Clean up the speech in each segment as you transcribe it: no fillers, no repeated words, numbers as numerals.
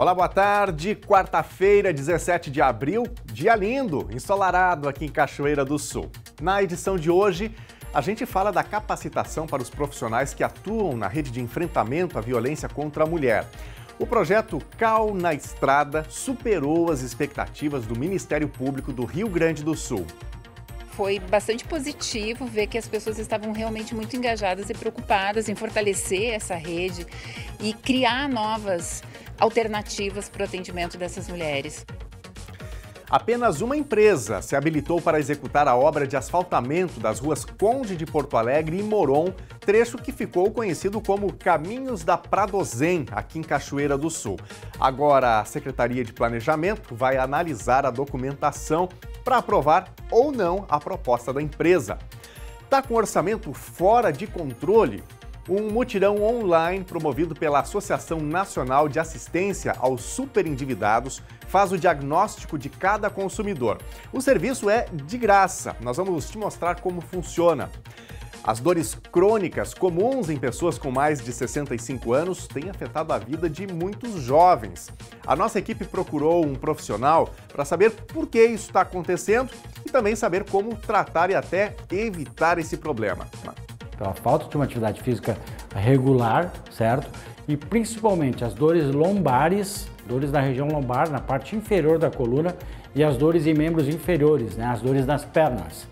Olá, boa tarde. Quarta-feira, 17 de abril, dia lindo, ensolarado aqui em Cachoeira do Sul. Na edição de hoje, a gente fala da capacitação para os profissionais que atuam na rede de enfrentamento à violência contra a mulher. O projeto CAL na Estrada superou as expectativas do Ministério Público do Rio Grande do Sul. Foi bastante positivo ver que as pessoas estavam realmente muito engajadas e preocupadas em fortalecer essa rede e criar novas alternativas para o atendimento dessas mulheres. Apenas uma empresa se habilitou para executar a obra de asfaltamento das ruas Conde de Porto Alegre e Moron, trecho que ficou conhecido como Caminhos da Pradozem, aqui em Cachoeira do Sul. Agora, a Secretaria de Planejamento vai analisar a documentação para aprovar ou não a proposta da empresa. Está com orçamento fora de controle? Um mutirão online promovido pela Associação Nacional de Assistência aos Superendividados faz o diagnóstico de cada consumidor. O serviço é de graça. Nós vamos te mostrar como funciona. As dores crônicas comuns em pessoas com mais de 65 anos têm afetado a vida de muitos jovens. A nossa equipe procurou um profissional para saber por que isso está acontecendo e também saber como tratar e até evitar esse problema. Pela falta de uma atividade física regular, certo? E principalmente as dores lombares, dores da região lombar, na parte inferior da coluna, e as dores em membros inferiores, né? As dores nas pernas.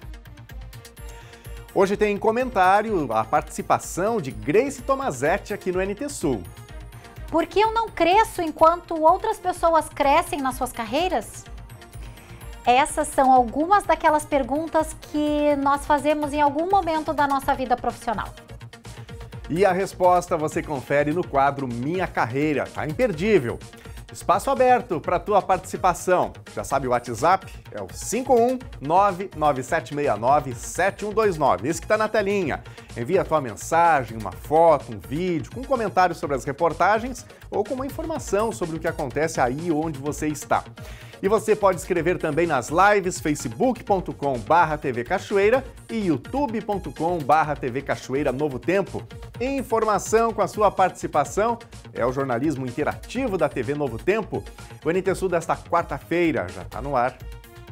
Hoje tem comentário, a participação de Grace Tomazetti aqui no NT Sul. Por que eu não cresço enquanto outras pessoas crescem nas suas carreiras? Essas são algumas daquelas perguntas que nós fazemos em algum momento da nossa vida profissional. E a resposta você confere no quadro Minha Carreira, tá imperdível. Espaço aberto para a tua participação. Já sabe o WhatsApp? É o 51997697129. Esse que está na telinha. Envia a tua mensagem, uma foto, um vídeo, com um comentário sobre as reportagens ou com uma informação sobre o que acontece aí onde você está. E você pode escrever também nas lives facebook.com/TV Cachoeira e youtube.com/TV Cachoeira Novo Tempo. Informação com a sua participação é o jornalismo interativo da TV Novo Tempo. O NT Sul desta quarta-feira já está no ar.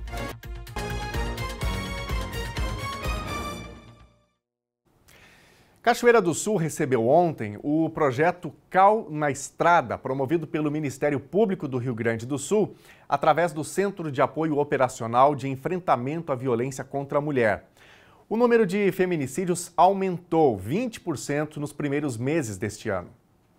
Cachoeira do Sul recebeu ontem o projeto CAL na Estrada, promovido pelo Ministério Público do Rio Grande do Sul, através do Centro de Apoio Operacional de Enfrentamento à Violência contra a Mulher. O número de feminicídios aumentou 20% nos primeiros meses deste ano.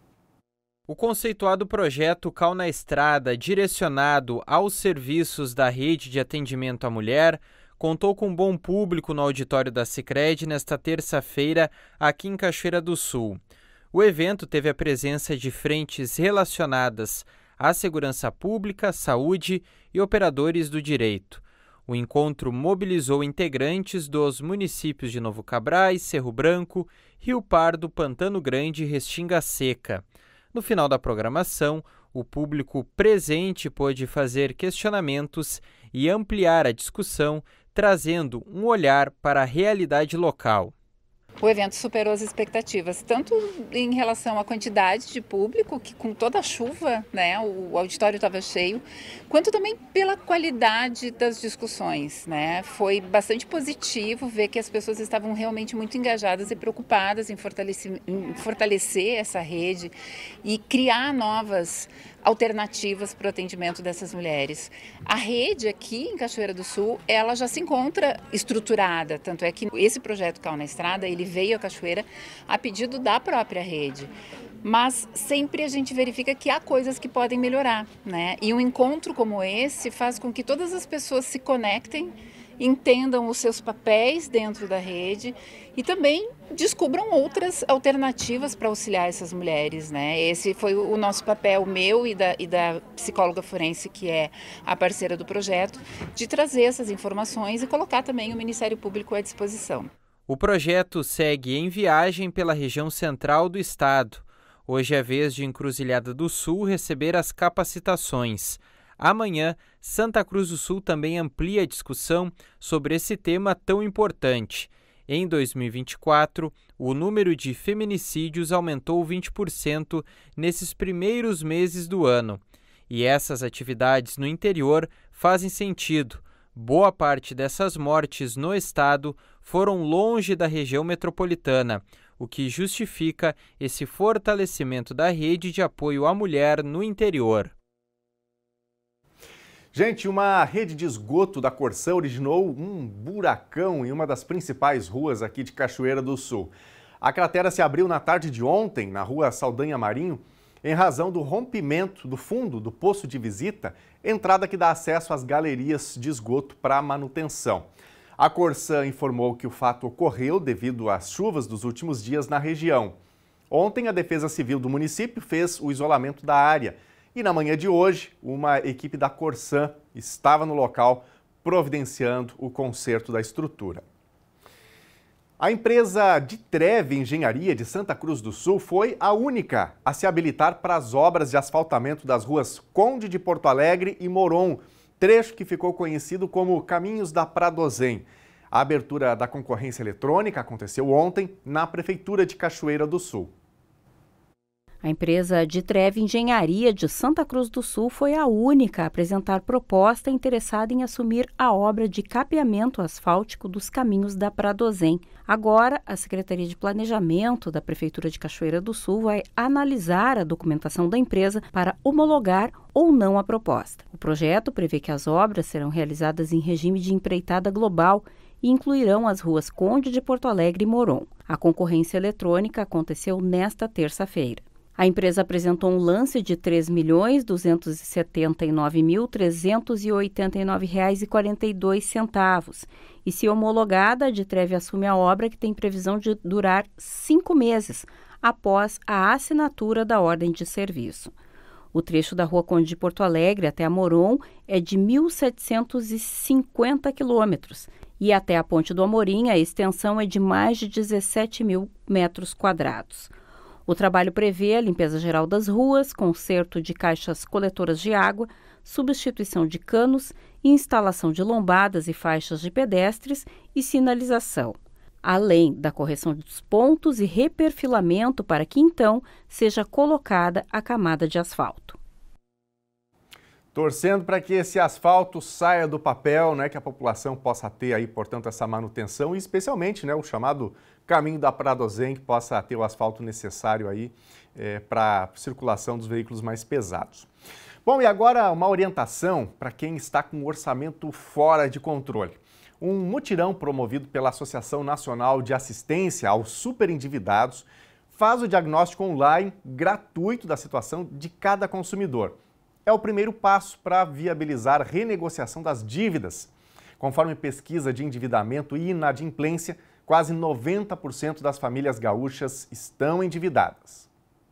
O conceituado projeto CAL na Estrada, direcionado aos serviços da Rede de Atendimento à Mulher, contou com bom público no auditório da Sicredi nesta terça-feira, aqui em Cachoeira do Sul. O evento teve a presença de frentes relacionadas à segurança pública, saúde e operadores do direito. O encontro mobilizou integrantes dos municípios de Novo Cabrais, Cerro Branco, Rio Pardo, Pantano Grande e Restinga Seca. No final da programação, o público presente pôde fazer questionamentos e ampliar a discussão, trazendo um olhar para a realidade local. O evento superou as expectativas, tanto em relação à quantidade de público, que com toda a chuva, né, o auditório estava cheio, quanto também pela qualidade das discussões, né? Foi bastante positivo ver que as pessoas estavam realmente muito engajadas e preocupadas em fortalecer essa rede e criar novas alternativas para o atendimento dessas mulheres. A rede aqui em Cachoeira do Sul, ela já se encontra estruturada, tanto é que esse projeto CAL na Estrada, ele veio à Cachoeira a pedido da própria rede. Mas sempre a gente verifica que há coisas que podem melhorar, né? E um encontro como esse faz com que todas as pessoas se conectem, entendam os seus papéis dentro da rede e também descubram outras alternativas para auxiliar essas mulheres, né? Esse foi o nosso papel, meu e da psicóloga forense, que é a parceira do projeto, de trazer essas informações e colocar também o Ministério Público à disposição. O projeto segue em viagem pela região central do estado. Hoje é vez de Encruzilhada do Sul receber as capacitações. Amanhã, Santa Cruz do Sul também amplia a discussão sobre esse tema tão importante. Em 2024, o número de feminicídios aumentou 20% nesses primeiros meses do ano. E essas atividades no interior fazem sentido. Boa parte dessas mortes no estado foram longe da região metropolitana, o que justifica esse fortalecimento da rede de apoio à mulher no interior. Gente, uma rede de esgoto da Corsã originou um buracão em uma das principais ruas aqui de Cachoeira do Sul. A cratera se abriu na tarde de ontem, na rua Saldanha Marinho, em razão do rompimento do fundo do poço de visita, entrada que dá acesso às galerias de esgoto para manutenção. A Corsã informou que o fato ocorreu devido às chuvas dos últimos dias na região. Ontem, a Defesa Civil do município fez o isolamento da área e na manhã de hoje, uma equipe da Corsã estava no local providenciando o conserto da estrutura. A empresa Ditrev Engenharia de Santa Cruz do Sul foi a única a se habilitar para as obras de asfaltamento das ruas Conde de Porto Alegre e Moron, trecho que ficou conhecido como Caminhos da Pradozem. A abertura da concorrência eletrônica aconteceu ontem na Prefeitura de Cachoeira do Sul. A empresa Ditrev Engenharia de Santa Cruz do Sul foi a única a apresentar proposta interessada em assumir a obra de capeamento asfáltico dos Caminhos da Pradozem. Agora, a Secretaria de Planejamento da Prefeitura de Cachoeira do Sul vai analisar a documentação da empresa para homologar ou não a proposta. O projeto prevê que as obras serão realizadas em regime de empreitada global e incluirão as ruas Conde de Porto Alegre e Moron. A concorrência eletrônica aconteceu nesta terça-feira. A empresa apresentou um lance de R$ 3.279.389,42 e, se homologada, a Ditrev assume a obra, que tem previsão de durar 5 meses após a assinatura da ordem de serviço. O trecho da Rua Conde de Porto Alegre até a Moron é de 1.750 quilômetros e até a Ponte do Amorim a extensão é de mais de 17 mil metros quadrados. O trabalho prevê a limpeza geral das ruas, conserto de caixas coletoras de água, substituição de canos, instalação de lombadas e faixas de pedestres e sinalização, além da correção dos pontos e reperfilamento para que então seja colocada a camada de asfalto. Torcendo para que esse asfalto saia do papel, né, que a população possa ter aí, portanto, essa manutenção e especialmente, né, o chamado Caminho da Pradozem, que possa ter o asfalto necessário aí para a circulação dos veículos mais pesados. Bom, e agora uma orientação para quem está com o orçamento fora de controle. Um mutirão promovido pela Associação Nacional de Assistência aos Superendividados faz o diagnóstico online gratuito da situação de cada consumidor. É o primeiro passo para viabilizar a renegociação das dívidas. Conforme pesquisa de endividamento e inadimplência, quase 90% das famílias gaúchas estão endividadas.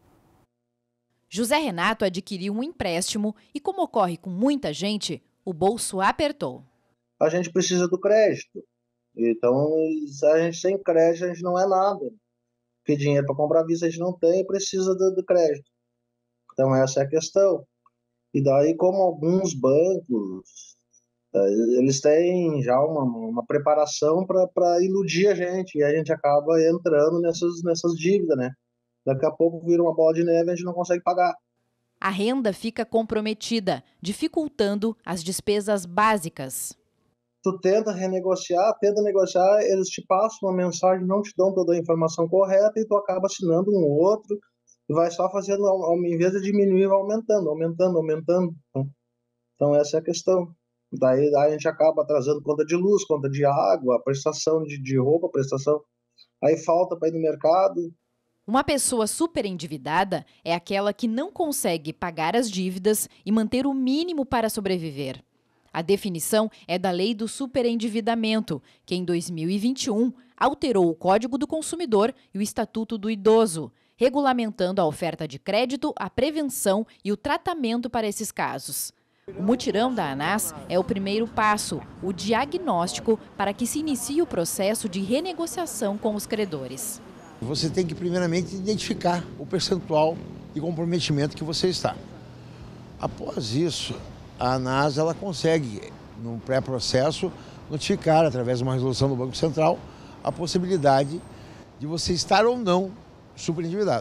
José Renato adquiriu um empréstimo e, como ocorre com muita gente, o bolso apertou. A gente precisa do crédito. Então, a gente sem crédito, a gente não é nada. Porque dinheiro para comprar vista a gente não tem e precisa do crédito. Então, essa é a questão. E daí, como alguns bancos, eles têm já uma preparação para iludir a gente, e a gente acaba entrando nessas dívidas, né? Daqui a pouco vira uma bola de neve e a gente não consegue pagar. A renda fica comprometida, dificultando as despesas básicas. Tu tenta negociar, eles te passam uma mensagem, não te dão toda a informação correta e tu acaba assinando um outro, e vai só fazendo, em vez de diminuir, vai aumentando. Então essa é a questão. Daí a gente acaba atrasando conta de luz, conta de água, prestação de roupa, aí falta para ir no mercado. Uma pessoa superendividada é aquela que não consegue pagar as dívidas e manter o mínimo para sobreviver. A definição é da Lei do Superendividamento, que em 2021 alterou o Código do Consumidor e o Estatuto do Idoso, regulamentando a oferta de crédito, a prevenção e o tratamento para esses casos. O mutirão da ANAS é o primeiro passo, o diagnóstico para que se inicie o processo de renegociação com os credores. Você tem que primeiramente identificar o percentual de comprometimento que você está. Após isso, a ANAS ela consegue, no pré-processo, notificar, através de uma resolução do Banco Central, a possibilidade de você estar ou não superendividado.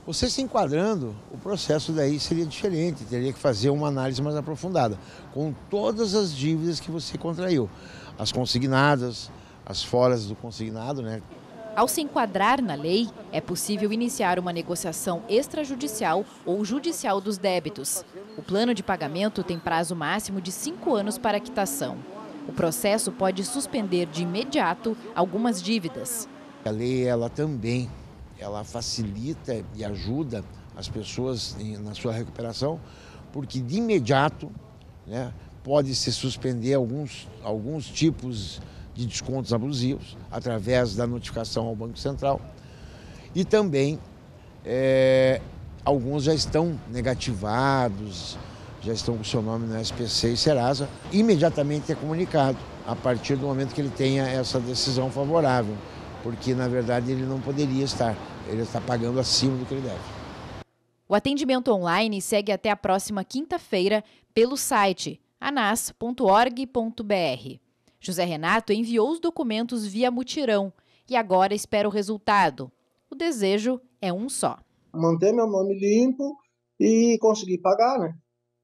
Você se enquadrando, o processo daí seria diferente, teria que fazer uma análise mais aprofundada, com todas as dívidas que você contraiu, as consignadas, as folhas do consignado, né? Ao se enquadrar na lei, é possível iniciar uma negociação extrajudicial ou judicial dos débitos. O plano de pagamento tem prazo máximo de 5 anos para a quitação. O processo pode suspender de imediato algumas dívidas. A lei, ela facilita e ajuda as pessoas na sua recuperação, porque de imediato, né, pode-se suspender alguns tipos de descontos abusivos através da notificação ao Banco Central. E também alguns já estão negativados, já estão com o seu nome no SPC e Serasa, imediatamente é comunicado a partir do momento que ele tenha essa decisão favorável, porque na verdade ele não poderia estar, ele está pagando acima do que ele deve. O atendimento online segue até a próxima quinta-feira pelo site anas.org.br. José Renato enviou os documentos via mutirão e agora espera o resultado. O desejo é um só: manter meu nome limpo e conseguir pagar, né?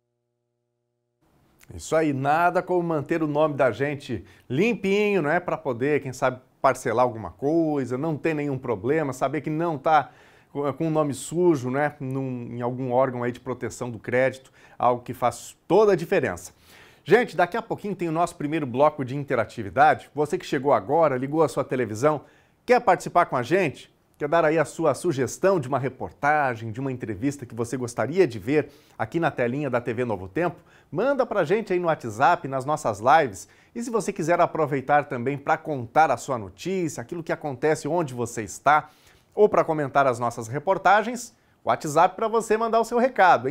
Isso aí, nada como manter o nome da gente limpinho, não é? Para poder, quem sabe, parcelar alguma coisa, não ter nenhum problema, saber que não está com o nome sujo, né? Em algum órgão aí de proteção do crédito, algo que faz toda a diferença. Gente, daqui a pouquinho tem o nosso primeiro bloco de interatividade. Você que chegou agora, ligou a sua televisão, quer participar com a gente? Quer dar aí a sua sugestão de uma reportagem, de uma entrevista que você gostaria de ver aqui na telinha da TV Novo Tempo? Manda pra gente aí no WhatsApp, nas nossas lives. E se você quiser aproveitar também para contar a sua notícia, aquilo que acontece onde você está, ou para comentar as nossas reportagens, WhatsApp para você mandar o seu recado em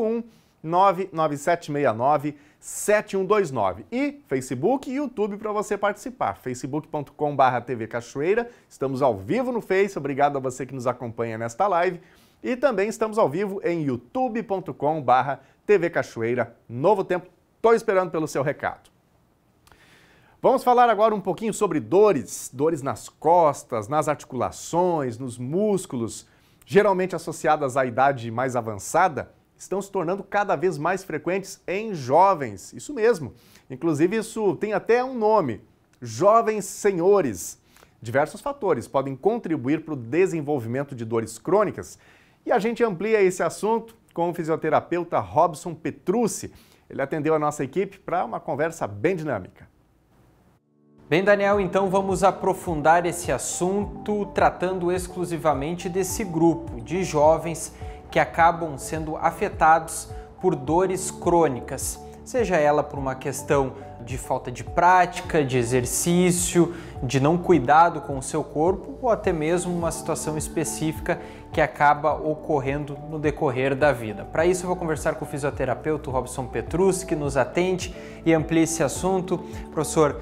51997697129 e Facebook e YouTube para você participar, facebook.com/TV Cachoeira. Estamos ao vivo no Face, obrigado a você que nos acompanha nesta live. E também estamos ao vivo em youtube.com/TV Cachoeira Novo Tempo. Estou esperando pelo seu recado. Vamos falar agora um pouquinho sobre dores nas costas, nas articulações, nos músculos, geralmente associadas à idade mais avançada, estão se tornando cada vez mais frequentes em jovens. Isso mesmo. Inclusive, isso tem até um nome: jovens senhores. Diversos fatores podem contribuir para o desenvolvimento de dores crônicas. E a gente amplia esse assunto com o fisioterapeuta Robson Petrucci. Ele atendeu a nossa equipe para uma conversa bem dinâmica. Bem, Daniel, então vamos aprofundar esse assunto tratando exclusivamente desse grupo de jovens que acabam sendo afetados por dores crônicas, seja ela por uma questão de falta de prática, de exercício, de não cuidado com o seu corpo ou até mesmo uma situação específica que acaba ocorrendo no decorrer da vida. Para isso eu vou conversar com o fisioterapeuta Robson Petrucci, que nos atende e amplia esse assunto. Professor,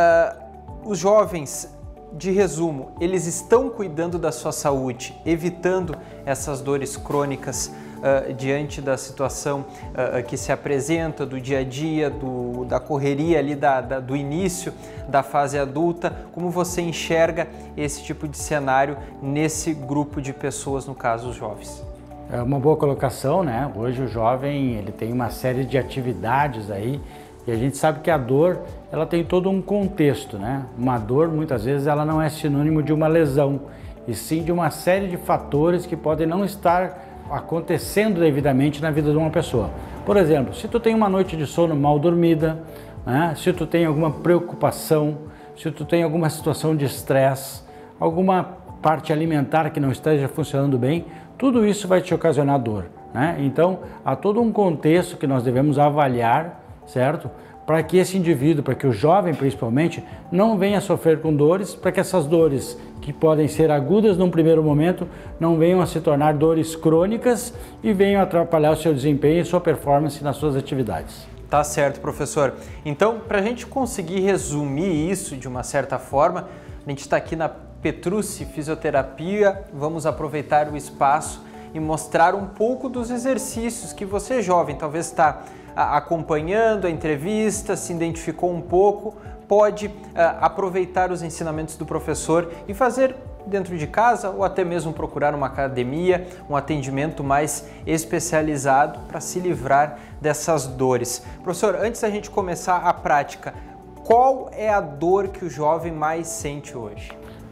os jovens, de resumo, eles estão cuidando da sua saúde, evitando essas dores crônicas diante da situação que se apresenta do dia a dia, da correria ali do início da fase adulta. Como você enxerga esse tipo de cenário nesse grupo de pessoas, no caso os jovens? É uma boa colocação, né? Hoje o jovem ele tem uma série de atividades aí e a gente sabe que a dor ela tem todo um contexto, né? Uma dor muitas vezes ela não é sinônimo de uma lesão, e sim de uma série de fatores que podem não estar acontecendo devidamente na vida de uma pessoa. Por exemplo, se tu tem uma noite de sono mal dormida, né? Se tu tem alguma preocupação, se tu tem alguma situação de estresse, alguma parte alimentar que não esteja funcionando bem, tudo isso vai te ocasionar dor, né? Então, há todo um contexto que nós devemos avaliar, certo? Para que esse indivíduo, para que o jovem principalmente, não venha sofrer com dores, para que essas dores, que podem ser agudas num primeiro momento, não venham a se tornar dores crônicas e venham atrapalhar o seu desempenho e sua performance nas suas atividades. Tá certo, professor. Então, para a gente conseguir resumir isso de uma certa forma, a gente está aqui na Petrucci Fisioterapia, vamos aproveitar o espaço e mostrar um pouco dos exercícios que você, jovem, talvez está acompanhando a entrevista, se identificou um pouco, pode aproveitar os ensinamentos do professor e fazer dentro de casa ou até mesmo procurar uma academia, um atendimento mais especializado para se livrar dessas dores. Professor, antes da gente começar a prática, qual é a dor que o jovem mais sente hoje?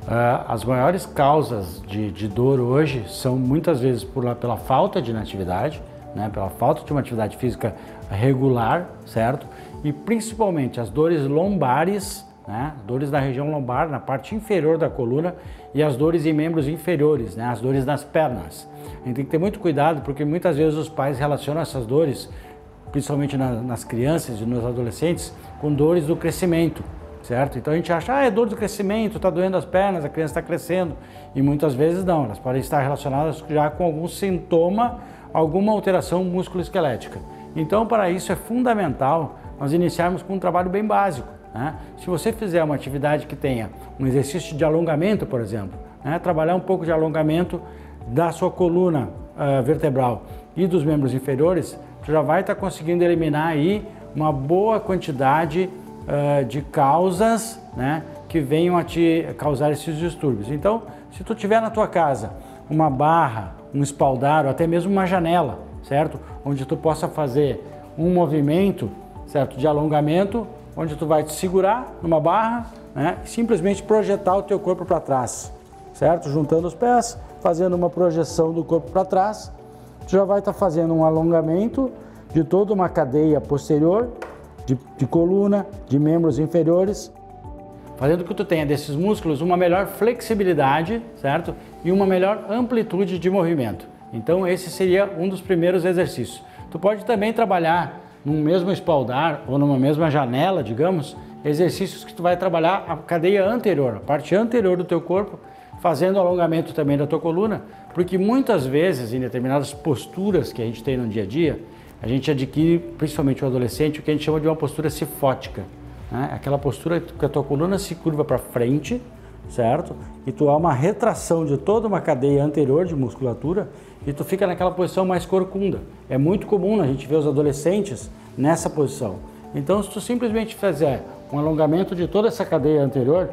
As maiores causas de dor hoje são muitas vezes pela falta de inatividade, né, pela falta de uma atividade física regular, certo? E principalmente as dores lombares, né, dores da região lombar, na parte inferior da coluna, e as dores em membros inferiores, né, as dores nas pernas. A gente tem que ter muito cuidado porque muitas vezes os pais relacionam essas dores, principalmente nas crianças e nos adolescentes, com dores do crescimento, certo? Então a gente acha, é dor do crescimento, está doendo as pernas, a criança está crescendo. E muitas vezes não, elas podem estar relacionadas já com algum sintoma, alguma alteração músculo-esquelética. Então, para isso é fundamental nós iniciarmos com um trabalho bem básico, né? Se você fizer uma atividade que tenha um exercício de alongamento, por exemplo, né? Trabalhar um pouco de alongamento da sua coluna vertebral e dos membros inferiores, tu já vai estar conseguindo eliminar aí uma boa quantidade de causas, né, que venham a te causar esses distúrbios. Então, se tu tiver na tua casa uma barra, um espaldar ou até mesmo uma janela, certo? Onde tu possa fazer um movimento, certo, de alongamento, onde tu vai te segurar numa barra, né, e simplesmente projetar o teu corpo para trás, certo? Juntando os pés, fazendo uma projeção do corpo para trás, tu já vai estar fazendo um alongamento de toda uma cadeia posterior, de coluna, de membros inferiores, fazendo que tu tenha desses músculos uma melhor flexibilidade, certo? E uma melhor amplitude de movimento. Então esse seria um dos primeiros exercícios. Tu pode também trabalhar num mesmo espaldar ou numa mesma janela, digamos, exercícios que tu vai trabalhar a cadeia anterior, a parte anterior do teu corpo, fazendo alongamento também da tua coluna, porque muitas vezes em determinadas posturas que a gente tem no dia a dia, a gente adquire, principalmente o adolescente, o que a gente chama de uma postura cifótica, né? Aquela postura que a tua coluna se curva para frente, certo? E tu há uma retração de toda uma cadeia anterior de musculatura e tu fica naquela posição mais corcunda. É muito comum a gente ver os adolescentes nessa posição. Então, se tu simplesmente fizer um alongamento de toda essa cadeia anterior,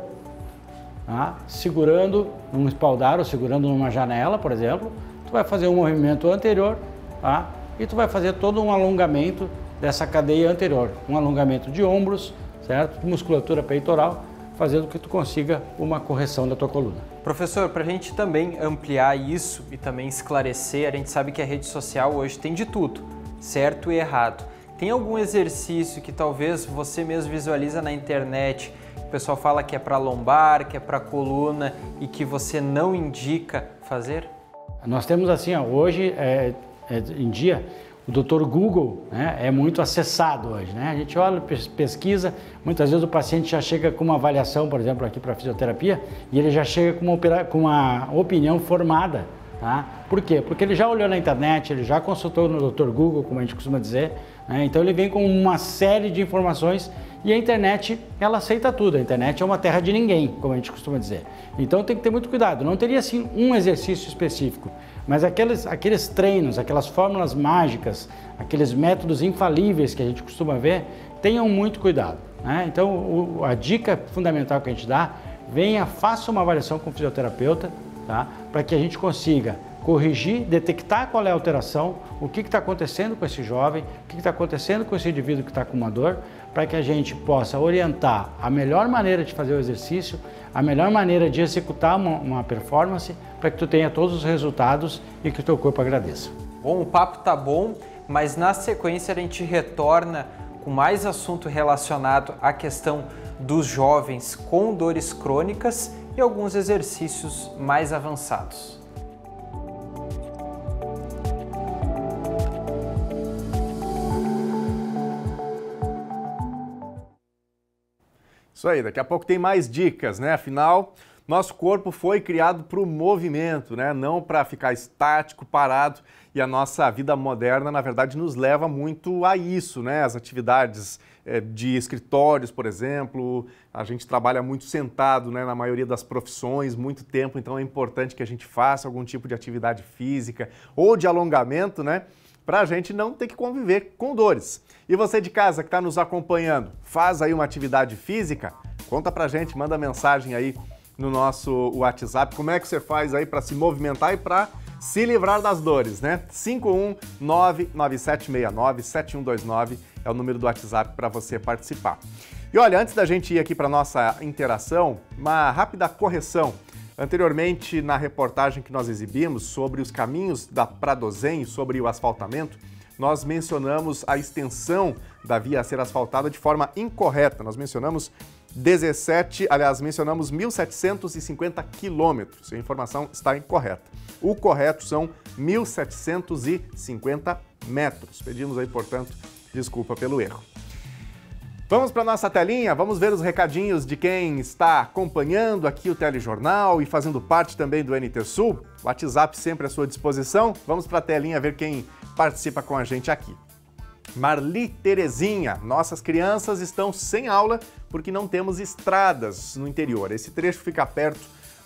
tá? Segurando num espaldar ou segurando numa janela, por exemplo, tu vai fazer um movimento anterior, tá? E tu vai fazer todo um alongamento dessa cadeia anterior, um alongamento de ombros, certo? Musculatura peitoral, fazendo que tu consiga uma correção da tua coluna. Professor, para a gente também ampliar isso e também esclarecer, a gente sabe que a rede social hoje tem de tudo, certo e errado. Tem algum exercício que talvez você mesmo visualiza na internet, o pessoal fala que é para lombar, que é para coluna e que você não indica fazer? Nós temos assim, hoje em dia, o Dr. Google, né, é muito acessado hoje, né? A gente olha, pesquisa, muitas vezes o paciente já chega com uma avaliação, por exemplo, aqui para fisioterapia, e ele já chega com uma opinião formada, tá? Por quê? Porque ele já olhou na internet, ele já consultou no Dr. Google, como a gente costuma dizer, né? Então ele vem com uma série de informações e a internet, ela aceita tudo. A internet é uma terra de ninguém, como a gente costuma dizer. Então tem que ter muito cuidado. Não teria assim um exercício específico, mas aqueles treinos, aquelas fórmulas mágicas, aqueles métodos infalíveis que a gente costuma ver, tenham muito cuidado, né? Então a dica fundamental que a gente dá, faça uma avaliação com o fisioterapeuta, tá? Para que a gente consiga corrigir, detectar qual é a alteração, o que está acontecendo com esse jovem, o que está acontecendo com esse indivíduo que está com uma dor, para que a gente possa orientar a melhor maneira de fazer o exercício, a melhor maneira de executar uma performance, para que tu tenha todos os resultados e que o teu corpo agradeça. Bom, o papo tá bom, mas na sequência a gente retorna com mais assunto relacionado à questão dos jovens com dores crônicas e alguns exercícios mais avançados. Isso aí, daqui a pouco tem mais dicas, né? Afinal, nosso corpo foi criado para o movimento, né? Não para ficar estático, parado. E a nossa vida moderna, na verdade, nos leva muito a isso, né? As atividades de escritórios, por exemplo, a gente trabalha muito sentado, né? Na maioria das profissões, muito tempo, então é importante que a gente faça algum tipo de atividade física ou de alongamento, né? Para a gente não ter que conviver com dores. E você de casa que está nos acompanhando, faz aí uma atividade física? Conta pra gente, manda mensagem aí no nosso WhatsApp. Como é que você faz aí para se movimentar e para se livrar das dores, né? 51997697129 é o número do WhatsApp para você participar. E olha, antes da gente ir aqui para nossa interação, uma rápida correção. Anteriormente, na reportagem que nós exibimos sobre os caminhos da Pradozem, sobre o asfaltamento, nós mencionamos a extensão da via a ser asfaltada de forma incorreta. Nós mencionamos 1.750 quilômetros. A informação está incorreta. O correto são 1.750 metros. Pedimos aí, portanto, desculpa pelo erro. Vamos para a nossa telinha, vamos ver os recadinhos de quem está acompanhando aqui o Telejornal e fazendo parte também do NT Sul. O WhatsApp sempre à sua disposição. Vamos para a telinha ver quem participa com a gente aqui. Marli Terezinha, nossas crianças estão sem aula porque não temos estradas no interior. Esse trecho fica perto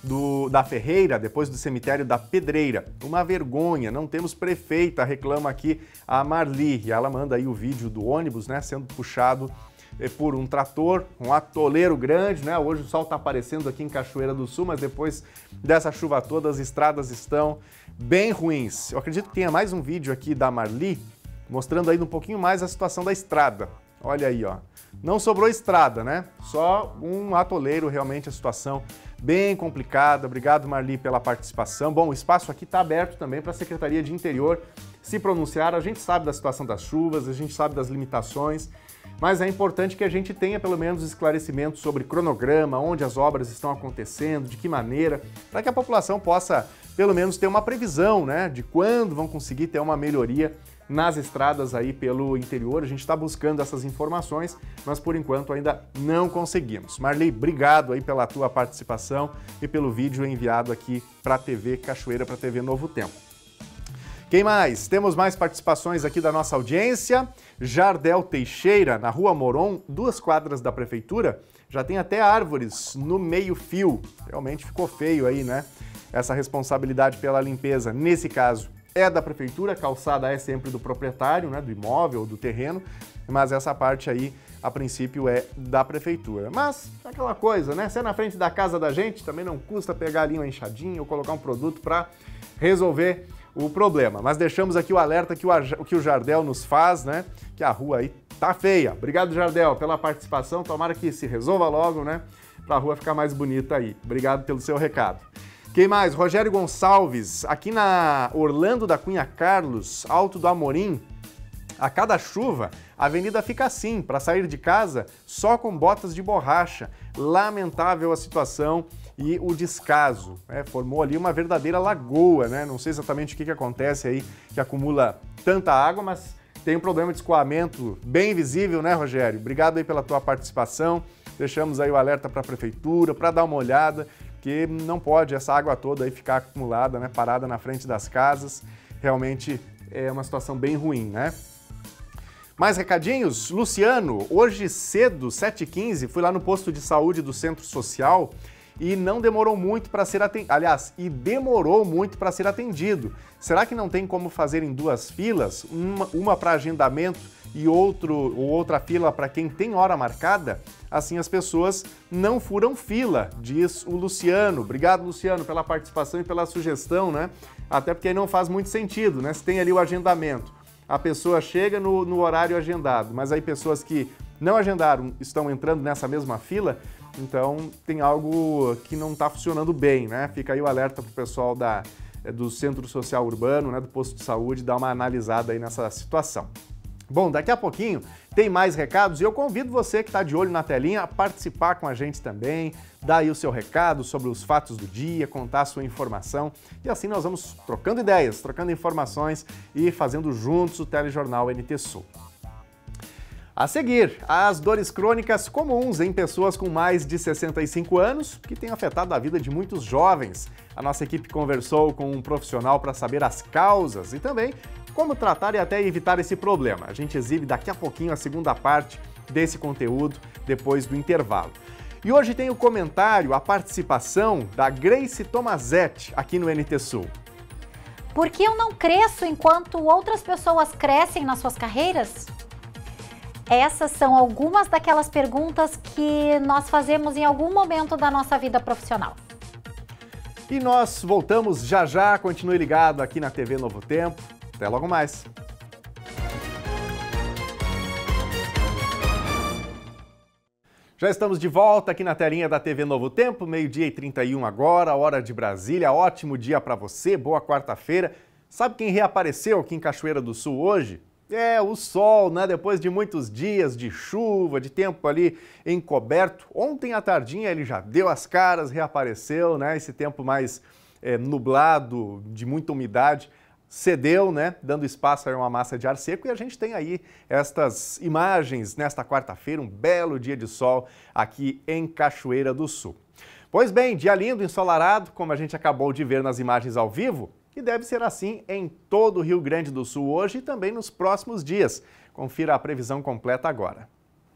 da Ferreira, depois do cemitério da Pedreira. Uma vergonha, não temos prefeita, reclama aqui a Marli. E ela manda aí o vídeo do ônibus, né, sendo puxado por um trator, um atoleiro grande, né? Hoje o sol está aparecendo aqui em Cachoeira do Sul, mas depois dessa chuva toda as estradas estão bem ruins. Eu acredito que tenha mais um vídeo aqui da Marli, mostrando ainda um pouquinho mais a situação da estrada. Olha aí, ó. Não sobrou estrada, né? Só um atoleiro, realmente a situação bem complicada. Obrigado, Marli, pela participação. Bom, o espaço aqui está aberto também para a Secretaria de Interior se pronunciar. A gente sabe da situação das chuvas, a gente sabe das limitações, mas é importante que a gente tenha pelo menos esclarecimento sobre cronograma, onde as obras estão acontecendo, de que maneira, para que a população possa pelo menos ter uma previsão, né, de quando vão conseguir ter uma melhoria nas estradas aí pelo interior. A gente está buscando essas informações, mas por enquanto ainda não conseguimos. Marli, obrigado aí pela tua participação e pelo vídeo enviado aqui para a TV Cachoeira, para a TV Novo Tempo. Quem mais? Temos mais participações aqui da nossa audiência. Jardel Teixeira, na Rua Moron, 2 quadras da Prefeitura, já tem até árvores no meio-fio. Realmente ficou feio aí, né? Essa responsabilidade pela limpeza, nesse caso, é da Prefeitura, a calçada é sempre do proprietário, né? Do imóvel, do terreno, mas essa parte aí, a princípio, é da Prefeitura. Mas, aquela coisa, né? Se é na frente da casa da gente, também não custa pegar ali uma enxadinha ou colocar um produto para resolver o problema. Mas deixamos aqui o alerta que o Jardel nos faz, né? Que a rua aí tá feia. Obrigado, Jardel, pela participação. Tomara que se resolva logo, né? Pra rua ficar mais bonita aí. Obrigado pelo seu recado. Quem mais? Rogério Gonçalves, aqui na Orlando da Cunha Carlos, Alto do Amorim. A cada chuva, a avenida fica assim, para sair de casa só com botas de borracha. Lamentável a situação e o descaso, né? Formou ali uma verdadeira lagoa, né? Não sei exatamente o que acontece aí, que acumula tanta água, mas tem um problema de escoamento bem visível, né, Rogério? Obrigado aí pela tua participação. Deixamos aí o alerta para a Prefeitura, para dar uma olhada, que não pode essa água toda aí ficar acumulada, né? Parada na frente das casas. Realmente é uma situação bem ruim, né? Mais recadinhos? Luciano, hoje cedo, 7h15, fui lá no posto de saúde do Centro Social e não demorou muito para ser atendido. Aliás, demorou muito para ser atendido. Será que não tem como fazer em 2 filas? Uma para agendamento e outra fila para quem tem hora marcada? Assim as pessoas não furam fila, diz o Luciano. Obrigado, Luciano, pela participação e pela sugestão, né? Até porque aí não faz muito sentido, né? Se tem ali o agendamento, a pessoa chega no horário agendado, mas aí pessoas que não agendaram estão entrando nessa mesma fila, então tem algo que não está funcionando bem, né? Fica aí o alerta para o pessoal do Centro Social Urbano, né, do posto de saúde, dar uma analisada aí nessa situação. Bom, daqui a pouquinho tem mais recados e eu convido você que está de olho na telinha a participar com a gente também, dar aí o seu recado sobre os fatos do dia, contar a sua informação e assim nós vamos trocando ideias, trocando informações e fazendo juntos o Telejornal NT Sul. A seguir, as dores crônicas comuns em pessoas com mais de 65 anos, que tem afetado a vida de muitos jovens. A nossa equipe conversou com um profissional para saber as causas e também como tratar e até evitar esse problema. A gente exibe daqui a pouquinho a segunda parte desse conteúdo, depois do intervalo. E hoje tem o comentário, a participação da Grace Tomazetti aqui no NT Sul. Por que eu não cresço enquanto outras pessoas crescem nas suas carreiras? Essas são algumas daquelas perguntas que nós fazemos em algum momento da nossa vida profissional. E nós voltamos já já, continue ligado aqui na TV Novo Tempo. Até logo mais. Já estamos de volta aqui na telinha da TV Novo Tempo, 12h31 agora, hora de Brasília. Ótimo dia para você, boa quarta-feira. Sabe quem reapareceu aqui em Cachoeira do Sul hoje? É o sol, né? Depois de muitos dias de chuva, de tempo ali encoberto. Ontem à tardinha ele já deu as caras, reapareceu, né? Esse tempo mais nublado, de muita umidade, cedeu, né? Dando espaço a uma massa de ar seco. E a gente tem aí estas imagens nesta quarta-feira, um belo dia de sol aqui em Cachoeira do Sul. Pois bem, dia lindo, ensolarado, como a gente acabou de ver nas imagens ao vivo. E deve ser assim em todo o Rio Grande do Sul hoje e também nos próximos dias. Confira a previsão completa agora.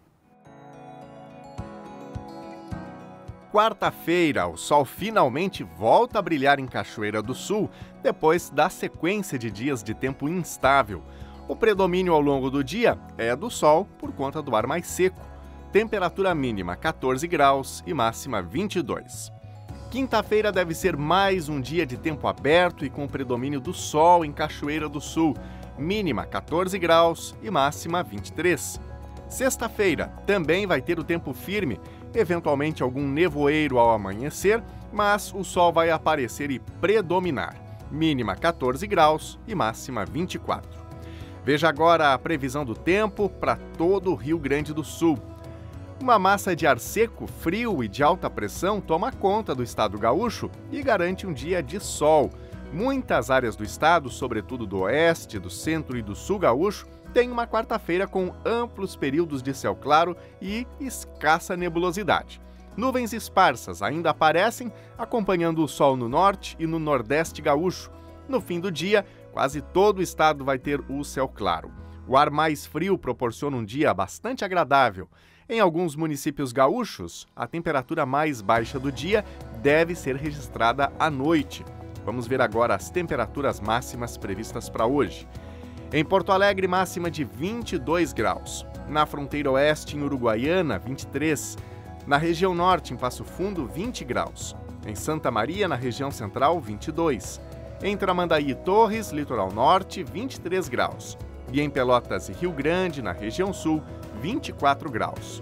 Quarta-feira, o sol finalmente volta a brilhar em Cachoeira do Sul, depois da sequência de dias de tempo instável. O predomínio ao longo do dia é do sol por conta do ar mais seco. Temperatura mínima 14 graus e máxima 22. Quinta-feira deve ser mais um dia de tempo aberto e com o predomínio do sol em Cachoeira do Sul. Mínima 14 graus e máxima 23. Sexta-feira também vai ter o tempo firme, eventualmente algum nevoeiro ao amanhecer, mas o sol vai aparecer e predominar. Mínima 14 graus e máxima 24. Veja agora a previsão do tempo para todo o Rio Grande do Sul. Uma massa de ar seco, frio e de alta pressão toma conta do estado gaúcho e garante um dia de sol. Muitas áreas do estado, sobretudo do oeste, do centro e do sul gaúcho, têm uma quarta-feira com amplos períodos de céu claro e escassa nebulosidade. Nuvens esparsas ainda aparecem, acompanhando o sol no norte e no nordeste gaúcho. No fim do dia, quase todo o estado vai ter o céu claro. O ar mais frio proporciona um dia bastante agradável. Em alguns municípios gaúchos, a temperatura mais baixa do dia deve ser registrada à noite. Vamos ver agora as temperaturas máximas previstas para hoje. Em Porto Alegre, máxima de 22 graus. Na fronteira oeste, em Uruguaiana, 23. Na região norte, em Passo Fundo, 20 graus. Em Santa Maria, na região central, 22. Em Tramandaí e Torres, litoral norte, 23 graus. E em Pelotas e Rio Grande, na região sul, 24 graus.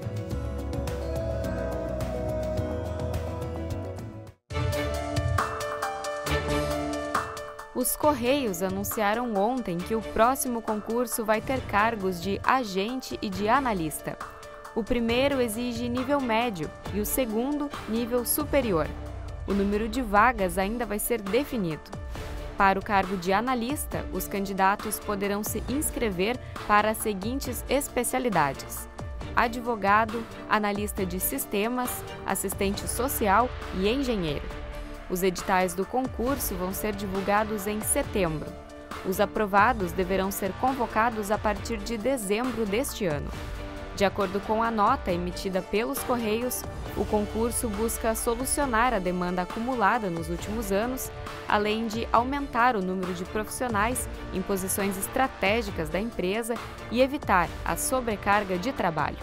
Os Correios anunciaram ontem que o próximo concurso vai ter cargos de agente e de analista. O primeiro exige nível médio e o segundo, nível superior. O número de vagas ainda vai ser definido. Para o cargo de analista, os candidatos poderão se inscrever para as seguintes especialidades: advogado, analista de sistemas, assistente social e engenheiro. Os editais do concurso vão ser divulgados em setembro. Os aprovados deverão ser convocados a partir de dezembro deste ano. De acordo com a nota emitida pelos Correios, o concurso busca solucionar a demanda acumulada nos últimos anos, além de aumentar o número de profissionais em posições estratégicas da empresa e evitar a sobrecarga de trabalho.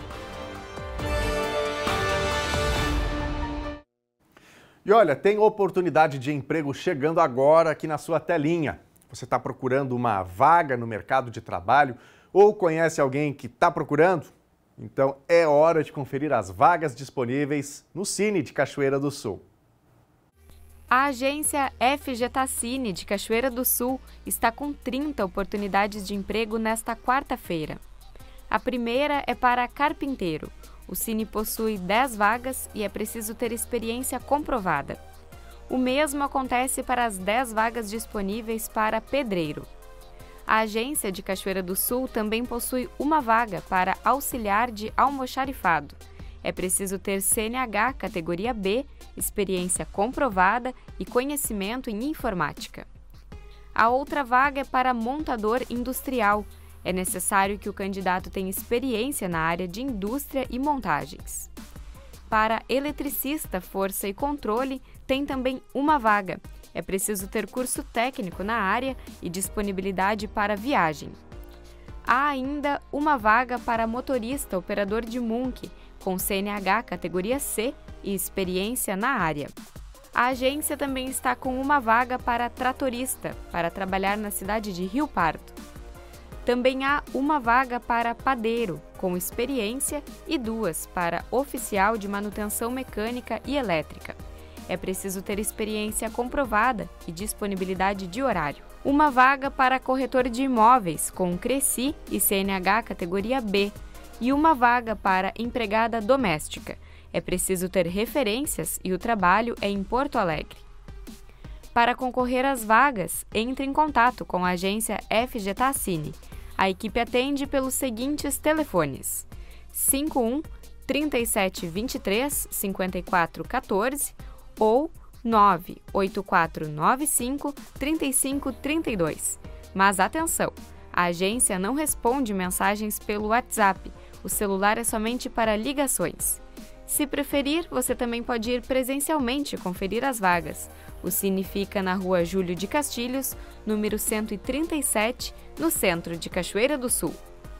E olha, tem oportunidade de emprego chegando agora aqui na sua telinha. Você está procurando uma vaga no mercado de trabalho ou conhece alguém que está procurando? Então é hora de conferir as vagas disponíveis no Cine de Cachoeira do Sul. A agência FG Cine de Cachoeira do Sul está com 30 oportunidades de emprego nesta quarta-feira. A primeira é para carpinteiro. O Cine possui 10 vagas e é preciso ter experiência comprovada. O mesmo acontece para as 10 vagas disponíveis para pedreiro. A agência de Cachoeira do Sul também possui uma vaga para auxiliar de almoxarifado. É preciso ter CNH categoria B, experiência comprovada e conhecimento em informática. A outra vaga é para montador industrial. É necessário que o candidato tenha experiência na área de indústria e montagens. Para eletricista, força e controle, tem também uma vaga. É preciso ter curso técnico na área e disponibilidade para viagem. A Há ainda uma vaga para motorista operador de Munk, com CNH categoria C e experiência na área. A agência também está com uma vaga para tratorista, para trabalhar na cidade de Rio Pardo. Também há uma vaga para padeiro, com experiência, e 2 para oficial de manutenção mecânica e elétrica. É preciso ter experiência comprovada e disponibilidade de horário. Uma vaga para corretor de imóveis, com CRECI e CNH categoria B. E uma vaga para empregada doméstica. É preciso ter referências e o trabalho é em Porto Alegre. Para concorrer às vagas, entre em contato com a agência FG Tassini. A equipe atende pelos seguintes telefones: 51 3723 5414 ou 98495 3532. Mas atenção, a agência não responde mensagens pelo WhatsApp, o celular é somente para ligações. Se preferir, você também pode ir presencialmente conferir as vagas. O Cine fica na Rua Júlio de Castilhos, número 137, no centro de Cachoeira do Sul.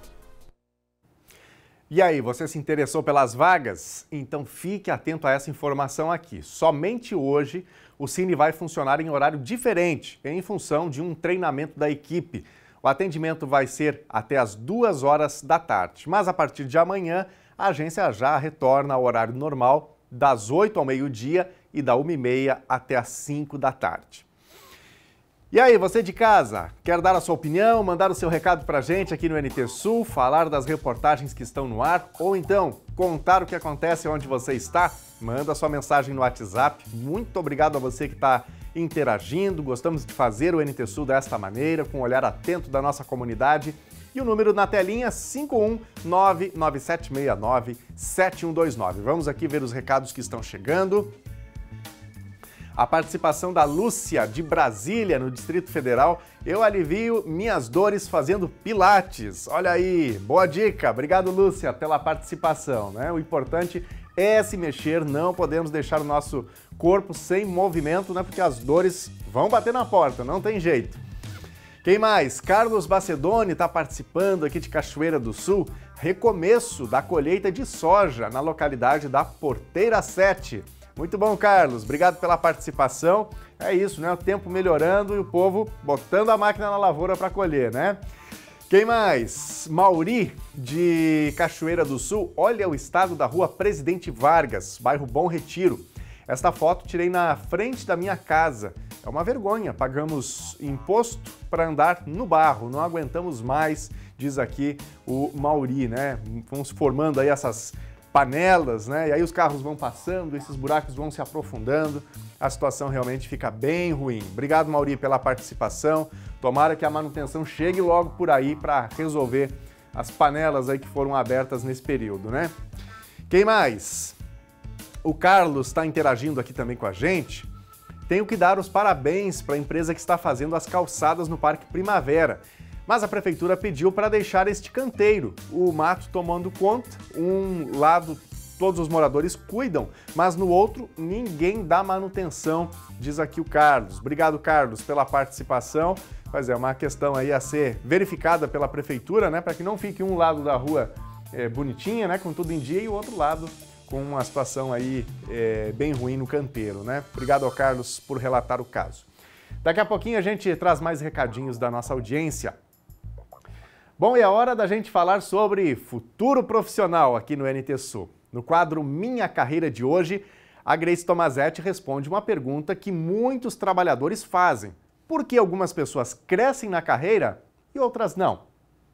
E aí, você se interessou pelas vagas? Então fique atento a essa informação aqui. Somente hoje o Cine vai funcionar em horário diferente, em função de um treinamento da equipe. O atendimento vai ser até às 2 horas da tarde, mas a partir de amanhã a agência já retorna ao horário normal, das 8 ao meio-dia e da 1h30 até às 5 da tarde. E aí, você de casa, quer dar a sua opinião, mandar o seu recado pra gente aqui no NT Sul, falar das reportagens que estão no ar, ou então contar o que acontece onde você está? Manda sua mensagem no WhatsApp. Muito obrigado a você que está interagindo. Gostamos de fazer o NT Sul desta maneira, com um olhar atento da nossa comunidade. E o número na telinha, 51997697129. Vamos aqui ver os recados que estão chegando. A participação da Lúcia, de Brasília, no Distrito Federal. Eu alivio minhas dores fazendo pilates. Olha aí, boa dica. Obrigado, Lúcia, pela participação, né? O importante é se mexer, não podemos deixar o nosso corpo sem movimento, né? Porque as dores vão bater na porta, não tem jeito. Quem mais? Carlos Bacedoni está participando aqui de Cachoeira do Sul. Recomeço da colheita de soja na localidade da Porteira 7. Muito bom, Carlos. Obrigado pela participação. É isso, né? O tempo melhorando e o povo botando a máquina na lavoura para colher, né? Quem mais? Mauri, de Cachoeira do Sul. Olha o estado da rua Presidente Vargas, bairro Bom Retiro. Esta foto tirei na frente da minha casa. É uma vergonha, pagamos imposto para andar no barro, não aguentamos mais, diz aqui o Mauri, né? Vamos formando aí essas panelas, né? E aí os carros vão passando, esses buracos vão se aprofundando, a situação realmente fica bem ruim. Obrigado, Mauri, pela participação. Tomara que a manutenção chegue logo por aí para resolver as panelas aí que foram abertas nesse período, né? Quem mais? O Carlos está interagindo aqui também com a gente. Tenho que dar os parabéns para a empresa que está fazendo as calçadas no Parque Primavera. Mas a prefeitura pediu para deixar este canteiro, o mato tomando conta. Um lado todos os moradores cuidam, mas no outro ninguém dá manutenção, diz aqui o Carlos. Obrigado, Carlos, pela participação. Mas é uma questão aí a ser verificada pela prefeitura, né, para que não fique um lado da rua bonitinha, né, com tudo em dia, e o outro lado com uma situação aí bem ruim no canteiro, né? Obrigado ao Carlos por relatar o caso. Daqui a pouquinho a gente traz mais recadinhos da nossa audiência. Bom, e é hora da gente falar sobre futuro profissional aqui no NT Sul. No quadro Minha Carreira de hoje, a Grace Tomazetti responde uma pergunta que muitos trabalhadores fazem. Por que algumas pessoas crescem na carreira e outras não?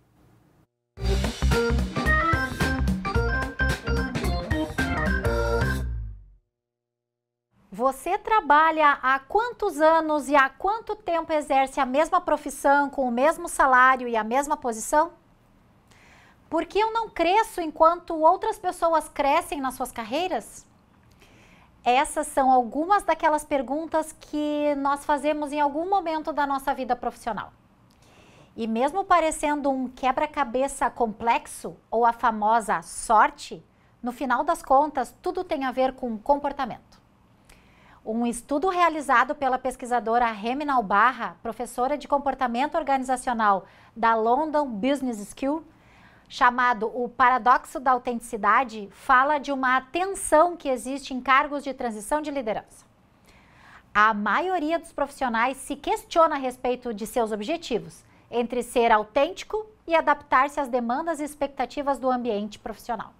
Você trabalha há quantos anos e há quanto tempo exerce a mesma profissão, com o mesmo salário e a mesma posição? Por que eu não cresço enquanto outras pessoas crescem nas suas carreiras? Essas são algumas daquelas perguntas que nós fazemos em algum momento da nossa vida profissional. E mesmo parecendo um quebra-cabeça complexo ou a famosa sorte, no final das contas, tudo tem a ver com comportamento. Um estudo realizado pela pesquisadora Remy Nalbarra, professora de comportamento organizacional da London Business School, chamado O Paradoxo da Autenticidade, fala de uma tensão que existe em cargos de transição de liderança. A maioria dos profissionais se questiona a respeito de seus objetivos, entre ser autêntico e adaptar-se às demandas e expectativas do ambiente profissional.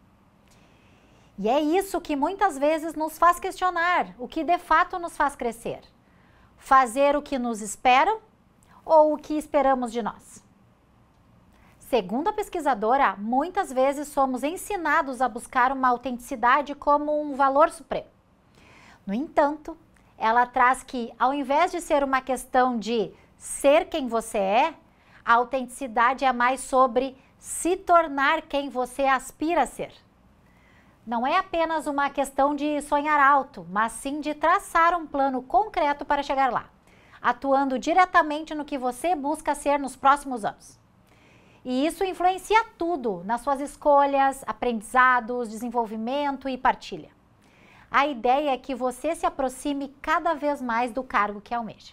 E é isso que muitas vezes nos faz questionar o que de fato nos faz crescer. Fazer o que nos esperam ou o que esperamos de nós? Segundo a pesquisadora, muitas vezes somos ensinados a buscar uma autenticidade como um valor supremo. No entanto, ela traz que, ao invés de ser uma questão de ser quem você é, a autenticidade é mais sobre se tornar quem você aspira a ser. Não é apenas uma questão de sonhar alto, mas sim de traçar um plano concreto para chegar lá, atuando diretamente no que você busca ser nos próximos anos. E isso influencia tudo nas suas escolhas, aprendizados, desenvolvimento e partilha. A ideia é que você se aproxime cada vez mais do cargo que almeja.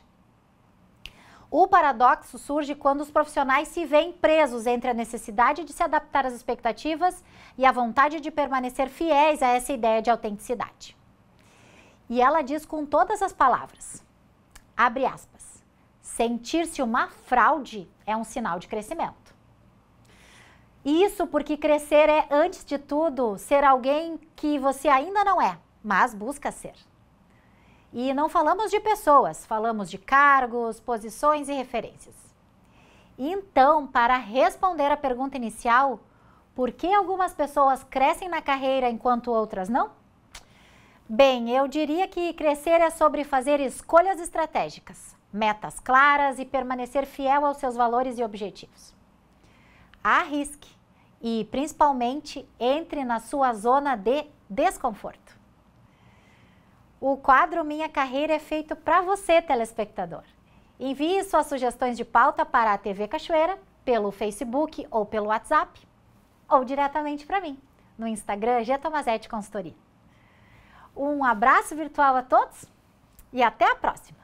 O paradoxo surge quando os profissionais se veem presos entre a necessidade de se adaptar às expectativas e a vontade de permanecer fiéis a essa ideia de autenticidade. E ela diz com todas as palavras, abre aspas, sentir-se uma fraude é um sinal de crescimento. Isso porque crescer é, antes de tudo, ser alguém que você ainda não é, mas busca ser. E não falamos de pessoas, falamos de cargos, posições e referências. Então, para responder à pergunta inicial, por que algumas pessoas crescem na carreira enquanto outras não? Bem, eu diria que crescer é sobre fazer escolhas estratégicas, metas claras e permanecer fiel aos seus valores e objetivos. Arrisque e, principalmente, entre na sua zona de desconforto. O quadro Minha Carreira é feito para você, telespectador. Envie suas sugestões de pauta para a TV Cachoeira, pelo Facebook ou pelo WhatsApp, ou diretamente para mim, no Instagram G Tomazete Consultoria. Um abraço virtual a todos e até a próxima!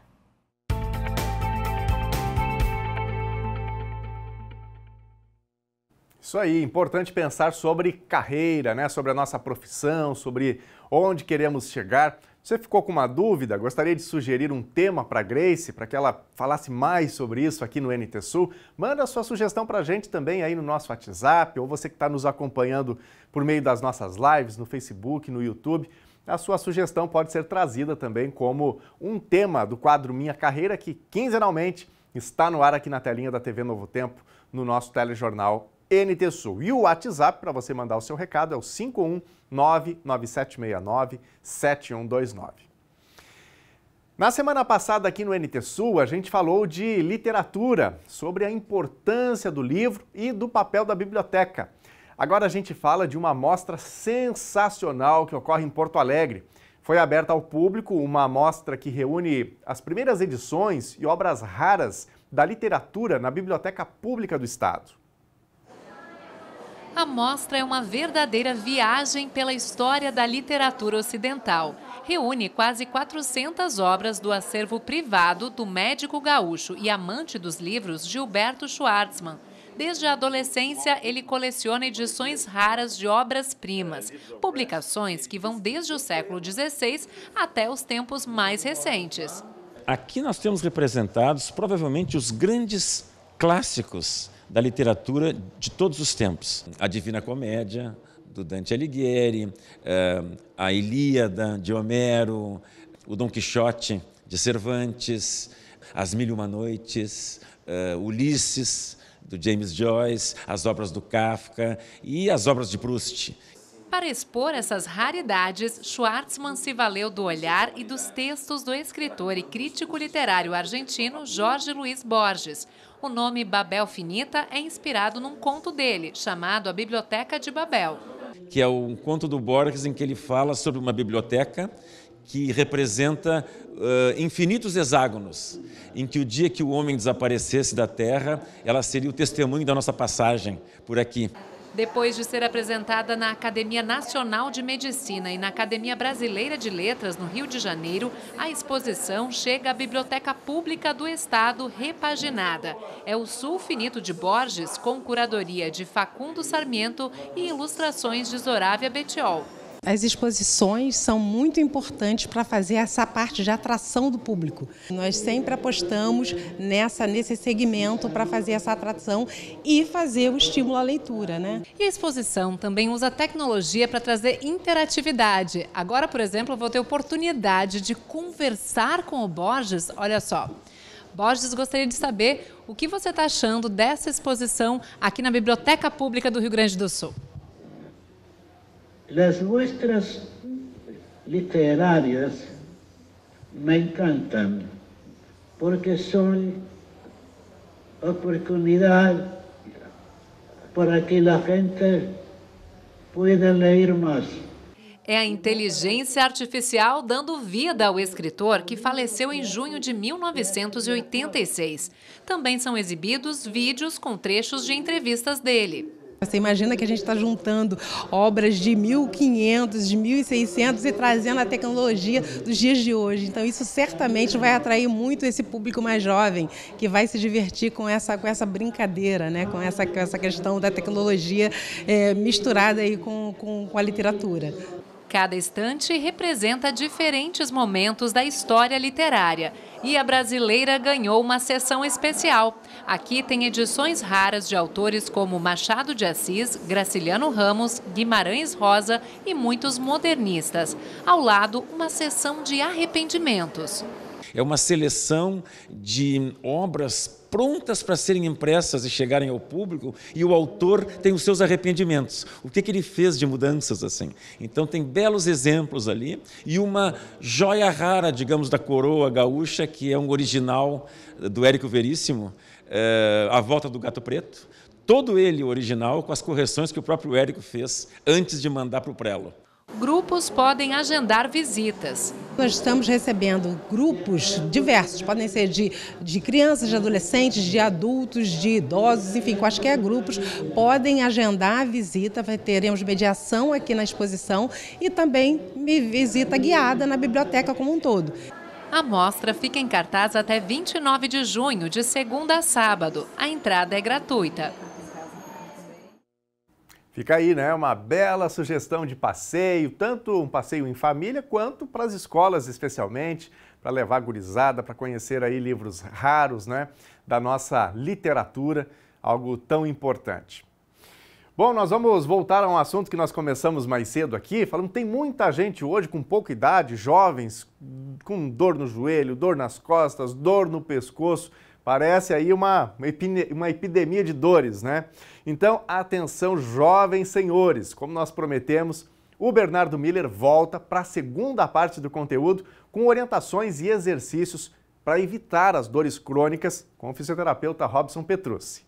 Isso aí, importante pensar sobre carreira, né? Sobre a nossa profissão, sobre onde queremos chegar. Você ficou com uma dúvida? Gostaria de sugerir um tema para a Grace, para que ela falasse mais sobre isso aqui no NT Sul? Manda a sua sugestão para a gente também aí no nosso WhatsApp, ou você que está nos acompanhando por meio das nossas lives no Facebook, no YouTube. A sua sugestão pode ser trazida também como um tema do quadro Minha Carreira, que quinzenalmente está no ar aqui na telinha da TV Novo Tempo, no nosso telejornal NT Sul. E o WhatsApp para você mandar o seu recado é o 51997697129. Na semana passada aqui no NT Sul, a gente falou de literatura, sobre a importância do livro e do papel da biblioteca. Agora a gente fala de uma mostra sensacional que ocorre em Porto Alegre. Foi aberta ao público uma mostra que reúne as primeiras edições e obras raras da literatura na Biblioteca Pública do Estado. A mostra é uma verdadeira viagem pela história da literatura ocidental. Reúne quase 400 obras do acervo privado do médico gaúcho e amante dos livros Gilberto Schwartzman. Desde a adolescência, ele coleciona edições raras de obras-primas, publicações que vão desde o século XVI até os tempos mais recentes. Aqui nós temos representados provavelmente os grandes clássicos da literatura de todos os tempos. A Divina Comédia, do Dante Alighieri, a Ilíada, de Homero, o Dom Quixote, de Cervantes, As Mil e Uma Noites, Ulisses, do James Joyce, as obras do Kafka e as obras de Proust. Para expor essas raridades, Schwartzman se valeu do olhar e dos textos do escritor e crítico literário argentino Jorge Luis Borges. O nome Babel Finita é inspirado num conto dele, chamado A Biblioteca de Babel. Que é um conto do Borges em que ele fala sobre uma biblioteca que representa infinitos hexágonos, em que o dia que o homem desaparecesse da Terra, ela seria o testemunho da nossa passagem por aqui. Depois de ser apresentada na Academia Nacional de Medicina e na Academia Brasileira de Letras, no Rio de Janeiro, a exposição chega à Biblioteca Pública do Estado repaginada. É o Sulfinito de Borges, com curadoria de Facundo Sarmiento e ilustrações de Zorávia Betiol. As exposições são muito importantes para fazer essa parte de atração do público. Nós sempre apostamos nesse segmento para fazer essa atração e fazer o estímulo à leitura, né? E a exposição também usa tecnologia para trazer interatividade. Agora, por exemplo, eu vou ter oportunidade de conversar com o Borges. Olha só. Borges, gostaria de saber o que você está achando dessa exposição aqui na Biblioteca Pública do Rio Grande do Sul. Las muestras literarias me encantan porque son oportunidad para que la gente pueda leer más. É a inteligência artificial dando vida ao escritor que faleceu em junho de 1986. Também são exibidos vídeos com trechos de entrevistas dele. Você imagina que a gente está juntando obras de 1500, de 1600 e trazendo a tecnologia dos dias de hoje. Então isso certamente vai atrair muito esse público mais jovem, que vai se divertir com essa brincadeira, né? com essa questão da tecnologia misturada aí com a literatura. Cada estante representa diferentes momentos da história literária e a brasileira ganhou uma seção especial. Aqui tem edições raras de autores como Machado de Assis, Graciliano Ramos, Guimarães Rosa e muitos modernistas. Ao lado, uma seção de arrependimentos. É uma seleção de obras prontas para serem impressas e chegarem ao público, e o autor tem os seus arrependimentos. O que ele fez de mudanças assim? Então tem belos exemplos ali e uma joia rara, digamos, da coroa gaúcha, que é um original do Érico Veríssimo, A Volta do Gato Preto. Todo ele original, com as correções que o próprio Érico fez antes de mandar para o prelo. Grupos podem agendar visitas. Nós estamos recebendo grupos diversos, podem ser de crianças, de adolescentes, de adultos, de idosos, enfim, quaisquer grupos podem agendar a visita. Teremos mediação aqui na exposição e também visita guiada na biblioteca como um todo. A mostra fica em cartaz até 29 de junho, de segunda a sábado. A entrada é gratuita. Fica aí, né? Uma bela sugestão de passeio, tanto um passeio em família quanto para as escolas, especialmente, para levar a gurizada, para conhecer aí livros raros, né? Da nossa literatura, algo tão importante. Bom, nós vamos voltar a um assunto que nós começamos mais cedo aqui, falando que tem muita gente hoje com pouca idade, jovens, com dor no joelho, dor nas costas, dor no pescoço. Parece aí uma epidemia de dores, né? Então, atenção, jovens senhores. Como nós prometemos, o Bernardo Miller volta para a segunda parte do conteúdo com orientações e exercícios para evitar as dores crônicas com o fisioterapeuta Robson Petrucci.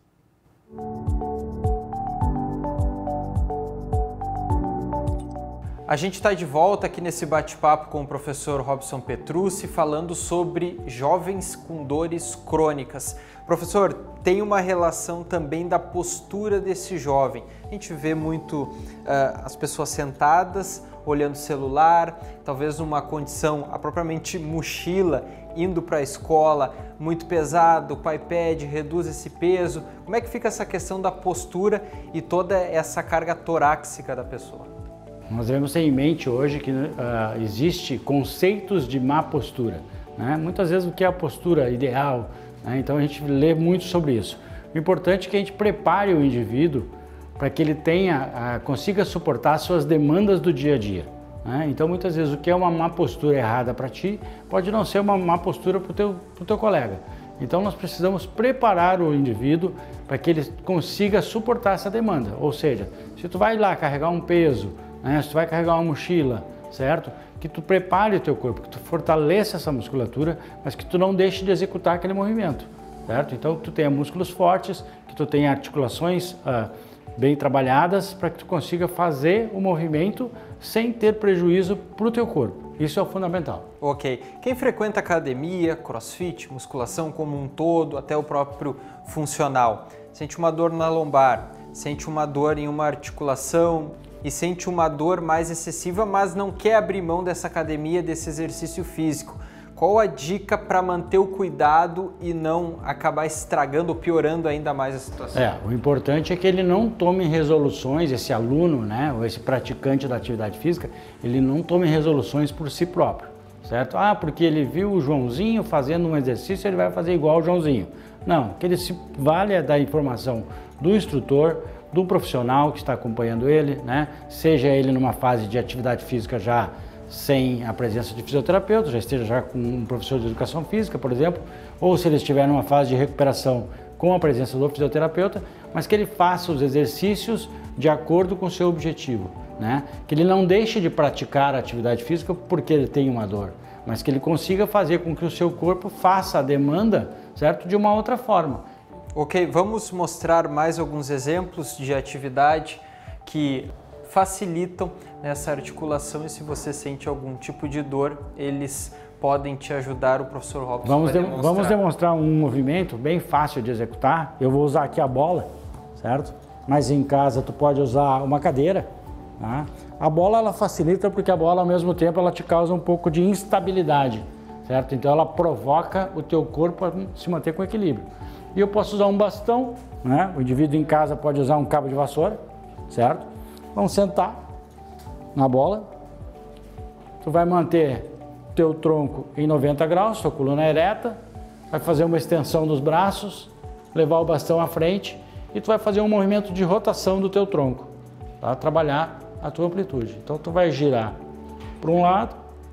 A gente está de volta aqui nesse bate-papo com o professor Robson Petrucci, falando sobre jovens com dores crônicas. Professor, tem uma relação também da postura desse jovem. A gente vê muito as pessoas sentadas, olhando o celular, talvez numa condição, propriamente mochila, indo para a escola, muito pesado, com o iPad, reduz esse peso. Como é que fica essa questão da postura e toda essa carga torácica da pessoa? Nós devemos ter em mente hoje que existe conceitos de má postura, né? Muitas vezes o que é a postura ideal, né? Então a gente lê muito sobre isso. O importante é que a gente prepare o indivíduo para que ele consiga suportar as suas demandas do dia a dia, né? Então muitas vezes o que é uma má postura errada para ti pode não ser uma má postura para o teu colega. Então nós precisamos preparar o indivíduo para que ele consiga suportar essa demanda. Ou seja, se tu vai lá carregar um peso, se tu vai carregar uma mochila, certo? Que tu prepare o teu corpo, que tu fortaleça essa musculatura, mas que tu não deixe de executar aquele movimento, certo? Então que tu tenha músculos fortes, que tu tenha articulações bem trabalhadas para que tu consiga fazer o movimento sem ter prejuízo para o teu corpo. Isso é o fundamental. Ok. Quem frequenta academia, crossfit, musculação como um todo, até o próprio funcional, sente uma dor na lombar, sente uma dor em uma articulação e sente uma dor mais excessiva, mas não quer abrir mão dessa academia, desse exercício físico. Qual a dica para manter o cuidado e não acabar estragando ou piorando ainda mais a situação? O importante é que ele não tome resoluções, esse aluno, né, ou esse praticante da atividade física, ele não tome resoluções por si próprio, certo? Porque ele viu o Joãozinho fazendo um exercício, ele vai fazer igual ao Joãozinho. Não, que ele se valha da informação do instrutor, do profissional que está acompanhando ele, né, seja ele numa fase de atividade física já sem a presença de fisioterapeuta, já esteja já com um professor de educação física, por exemplo, ou se ele estiver numa fase de recuperação com a presença do fisioterapeuta, mas que ele faça os exercícios de acordo com o seu objetivo, né? Que ele não deixe de praticar a atividade física porque ele tem uma dor, mas que ele consiga fazer com que o seu corpo faça a demanda, certo? De uma outra forma. Ok, vamos mostrar mais alguns exemplos de atividade que facilitam nessa articulação, e se você sente algum tipo de dor, eles podem te ajudar. O professor Robson vamos demonstrar um movimento bem fácil de executar. Eu vou usar aqui a bola, certo? Mas em casa tu pode usar uma cadeira, tá? A bola ela facilita porque a bola ao mesmo tempo ela te causa um pouco de instabilidade, certo? Então ela provoca o teu corpo a se manter com equilíbrio. E eu posso usar um bastão, né? O indivíduo em casa pode usar um cabo de vassoura, certo? Vamos sentar na bola, tu vai manter teu tronco em 90 graus, tua coluna ereta, vai fazer uma extensão dos braços, levar o bastão à frente e tu vai fazer um movimento de rotação do teu tronco, para trabalhar a tua amplitude. Então tu vai girar para um lado,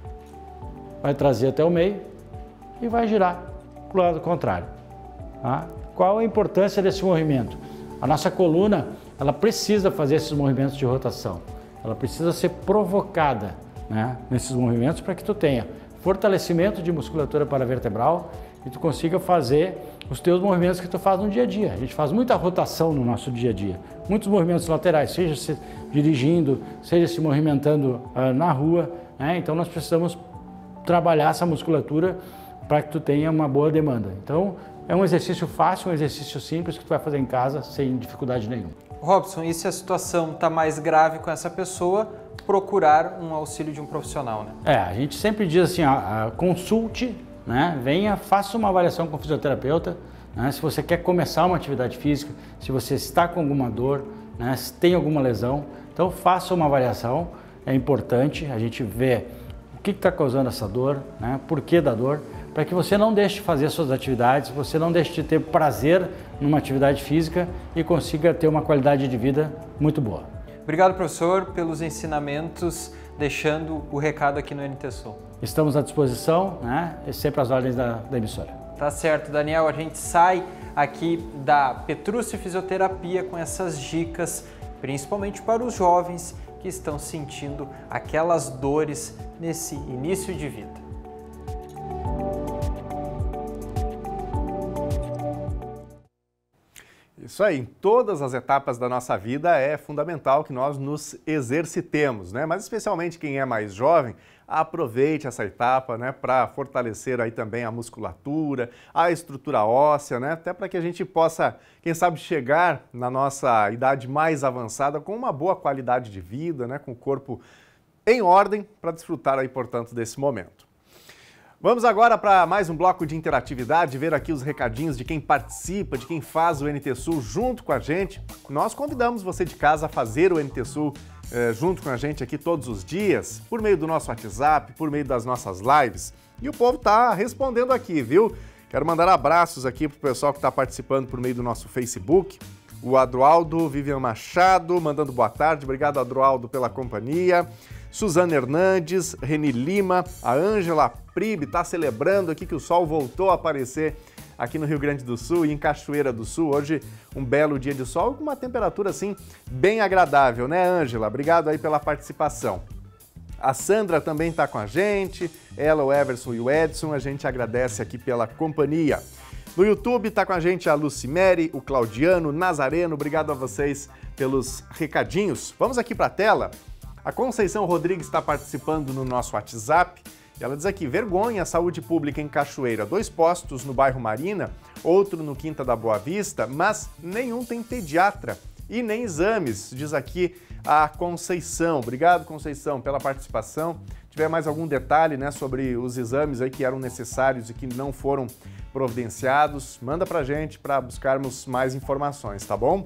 vai trazer até o meio e vai girar para o lado contrário. Tá? Qual a importância desse movimento? A nossa coluna ela precisa fazer esses movimentos de rotação, ela precisa ser provocada, né, nesses movimentos para que tu tenha fortalecimento de musculatura paravertebral e tu consiga fazer os teus movimentos que tu faz no dia a dia. A gente faz muita rotação no nosso dia a dia, muitos movimentos laterais, seja se dirigindo, seja se movimentando na rua, né? Então nós precisamos trabalhar essa musculatura para que tu tenha uma boa demanda. Então é um exercício fácil, um exercício simples que tu vai fazer em casa sem dificuldade nenhuma. Robson, e se a situação está mais grave com essa pessoa, procurar um auxílio de um profissional, né? A gente sempre diz assim, consulte, né? Venha, faça uma avaliação com o fisioterapeuta, né? Se você quer começar uma atividade física, se você está com alguma dor, né? Se tem alguma lesão, então faça uma avaliação, é importante a gente ver o que está causando essa dor, né? Por que da dor, para que você não deixe de fazer suas atividades, você não deixe de ter prazer numa atividade física e consiga ter uma qualidade de vida muito boa. Obrigado, professor, pelos ensinamentos, deixando o recado aqui no NT Sul. Estamos à disposição, né? E sempre às ordens da emissora. Tá certo, Daniel, a gente sai aqui da Petrúcio Fisioterapia com essas dicas, principalmente para os jovens que estão sentindo aquelas dores nesse início de vida. Isso aí, em todas as etapas da nossa vida é fundamental que nós nos exercitemos, né? Mas especialmente quem é mais jovem, aproveite essa etapa, né, para fortalecer aí também a musculatura, a estrutura óssea, né? Até para que a gente possa, quem sabe, chegar na nossa idade mais avançada com uma boa qualidade de vida, né, com o corpo em ordem para desfrutar aí, portanto, desse momento. Vamos agora para mais um bloco de interatividade, ver aqui os recadinhos de quem participa, de quem faz o NT Sul junto com a gente. Nós convidamos você de casa a fazer o NT Sul junto com a gente aqui todos os dias, por meio do nosso WhatsApp, por meio das nossas lives. E o povo está respondendo aqui, viu? Quero mandar abraços aqui para o pessoal que está participando por meio do nosso Facebook. O Adroaldo Vivian Machado mandando boa tarde. Obrigado, Adroaldo, pela companhia. Suzana Hernandes, Reni Lima, a Ângela Pribe está celebrando aqui que o sol voltou a aparecer aqui no Rio Grande do Sul e em Cachoeira do Sul. Hoje um belo dia de sol com uma temperatura assim bem agradável, né, Ângela? Obrigado aí pela participação. A Sandra também está com a gente, ela, o Everson e o Edson, a gente agradece aqui pela companhia. No YouTube está com a gente a Lucimere, o Claudiano, o Nazareno, obrigado a vocês pelos recadinhos. Vamos aqui para a tela. A Conceição Rodrigues está participando no nosso WhatsApp. Ela diz aqui, vergonha, saúde pública em Cachoeira, 2 postos no bairro Marina, outro no Quinta da Boa Vista, mas nenhum tem pediatra e nem exames, diz aqui a Conceição. Obrigado, Conceição, pela participação. Se tiver mais algum detalhe, né, sobre os exames aí que eram necessários e que não foram providenciados, manda pra gente para buscarmos mais informações, tá bom?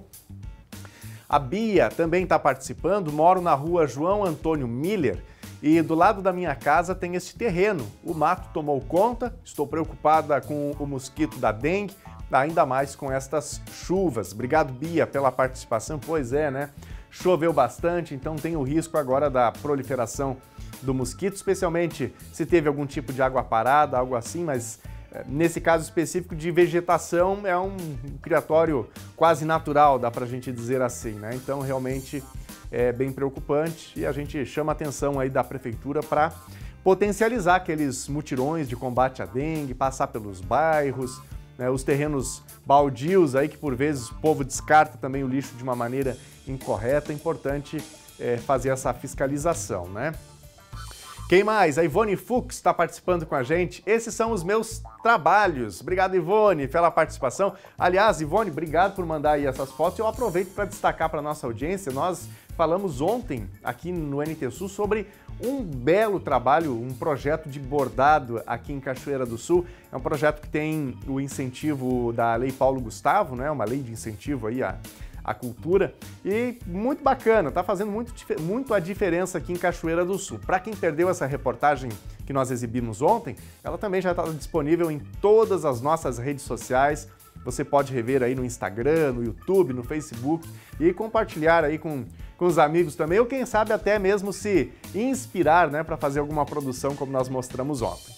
A Bia também está participando. Moro na rua João Antônio Miller e do lado da minha casa tem este terreno. O mato tomou conta, estou preocupada com o mosquito da dengue, ainda mais com estas chuvas. Obrigado, Bia, pela participação. Pois é, né? Choveu bastante, então tem o risco agora da proliferação do mosquito, especialmente se teve algum tipo de água parada, algo assim, mas nesse caso específico de vegetação é um criatório quase natural, dá pra gente dizer assim, né? Então realmente é bem preocupante e a gente chama a atenção aí da prefeitura para potencializar aqueles mutirões de combate à dengue, passar pelos bairros, né, os terrenos baldios aí que por vezes o povo descarta também o lixo de uma maneira incorreta. É importante fazer essa fiscalização, né? Quem mais? A Ivone Fux está participando com a gente. Esses são os meus trabalhos. Obrigado, Ivone, pela participação. Aliás, Ivone, obrigado por mandar aí essas fotos. Eu aproveito para destacar para a nossa audiência. Nós falamos ontem aqui no NT Sul sobre um belo trabalho, um projeto de bordado aqui em Cachoeira do Sul. É um projeto que tem o incentivo da Lei Paulo Gustavo, né? Uma lei de incentivo aí a cultura, e muito bacana, tá fazendo muito a diferença aqui em Cachoeira do Sul. Para quem perdeu essa reportagem que nós exibimos ontem, ela também já está disponível em todas as nossas redes sociais. Você pode rever aí no Instagram, no YouTube, no Facebook e compartilhar aí com os amigos também, ou quem sabe até mesmo se inspirar, né, para fazer alguma produção como nós mostramos ontem.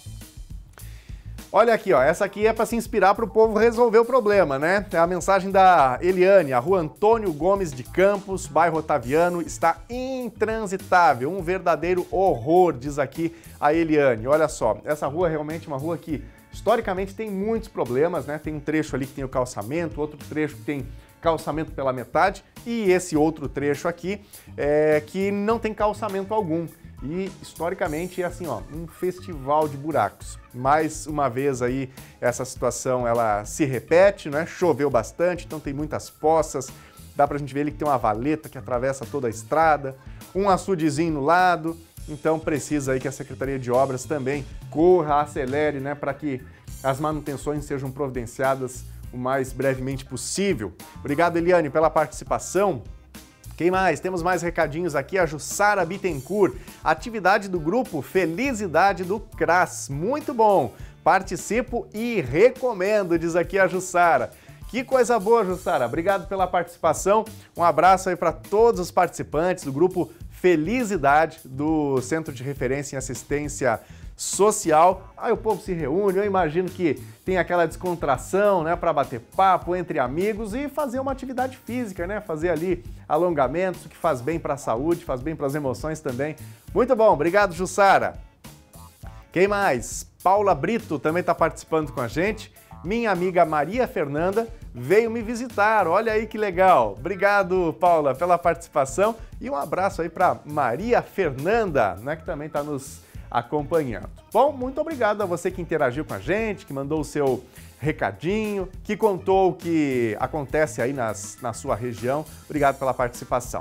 Olha aqui, ó, essa aqui é para se inspirar para o povo resolver o problema, né? É a mensagem da Eliane. A rua Antônio Gomes de Campos, bairro Otaviano, está intransitável. Um verdadeiro horror, diz aqui a Eliane. Olha só, essa rua é realmente uma rua que historicamente tem muitos problemas, né? Tem um trecho ali que tem o calçamento, outro trecho que tem calçamento pela metade e esse outro trecho aqui que não tem calçamento algum. E historicamente é assim, ó, um festival de buracos. Mais uma vez aí essa situação ela se repete, né? Choveu bastante, então tem muitas poças. Dá pra gente ver ali que tem uma valeta que atravessa toda a estrada, um açudezinho no lado. Então precisa aí que a Secretaria de Obras também corra, acelere, né, para que as manutenções sejam providenciadas o mais brevemente possível. Obrigado, Eliane, pela participação. Quem mais? Temos mais recadinhos aqui, a Jussara Bittencourt, atividade do grupo Felicidade do CRAS. Muito bom, participo e recomendo, diz aqui a Jussara. Que coisa boa, Jussara, obrigado pela participação. Um abraço aí para todos os participantes do grupo Felicidade do Centro de Referência em Assistência Social. Aí o povo se reúne, eu imagino que tem aquela descontração, né, para bater papo entre amigos e fazer uma atividade física, né, fazer ali alongamentos, que faz bem para a saúde, faz bem para as emoções também. Muito bom, obrigado, Jussara. Quem mais? Paula Brito também está participando com a gente. Minha amiga Maria Fernanda veio me visitar, olha aí que legal. Obrigado, Paula, pela participação e um abraço aí para Maria Fernanda, né, que também está nos acompanhando. Bom, muito obrigado a você que interagiu com a gente, que mandou o seu recadinho, que contou o que acontece aí na sua região. Obrigado pela participação.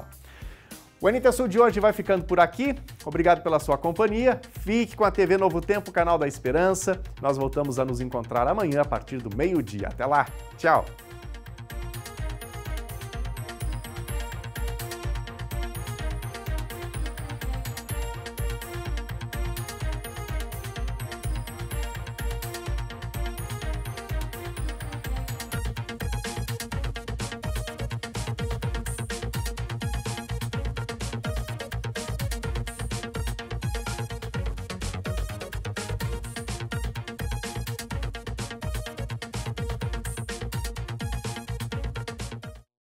O NT Sul de hoje vai ficando por aqui. Obrigado pela sua companhia. Fique com a TV Novo Tempo, canal da Esperança. Nós voltamos a nos encontrar amanhã a partir do meio-dia. Até lá. Tchau.